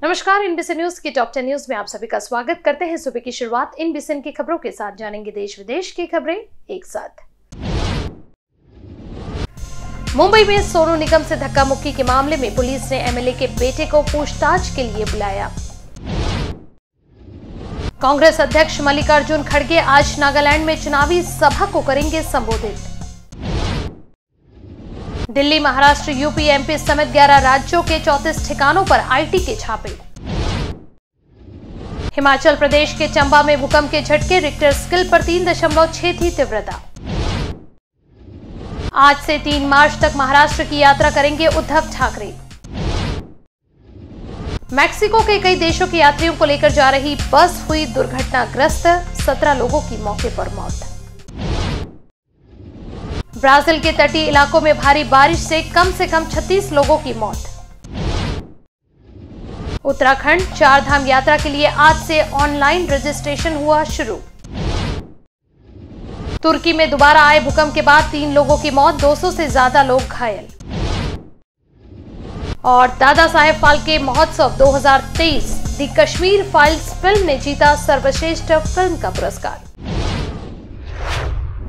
नमस्कार, इनबीसी न्यूज की टॉप 10 न्यूज में आप सभी का स्वागत करते हैं। सुबह की शुरुआत इनबीसी की खबरों के साथ जानेंगे देश विदेश की खबरें एक साथ। मुंबई में सोनू निगम से धक्का मुक्की के मामले में पुलिस ने एमएलए के बेटे को पूछताछ के लिए बुलाया। कांग्रेस अध्यक्ष मल्लिकार्जुन खड़गे आज नागालैंड में चुनावी सभा को करेंगे संबोधित। दिल्ली, महाराष्ट्र, यूपी, एमपी समेत 11 राज्यों के 34 ठिकानों पर आईटी के छापे। हिमाचल प्रदेश के चंबा में भूकंप के झटके, रिक्टर स्केल पर 3.6 थी तीव्रता। आज से 3 मार्च तक महाराष्ट्र की यात्रा करेंगे उद्धव ठाकरे। मैक्सिको के कई देशों के यात्रियों को लेकर जा रही बस हुई दुर्घटनाग्रस्त, 17 लोगों की मौके पर मौत। ब्राजील के तटीय इलाकों में भारी बारिश से कम 36 लोगों की मौत। उत्तराखंड, 4 धाम यात्रा के लिए आज से ऑनलाइन रजिस्ट्रेशन हुआ शुरू। तुर्की में दोबारा आए भूकंप के बाद 3 लोगों की मौत, 200 से ज्यादा लोग घायल। और दादा साहेब फाल्के महोत्सव 2023, द कश्मीर फाइल्स फिल्म ने जीता सर्वश्रेष्ठ फिल्म का पुरस्कार।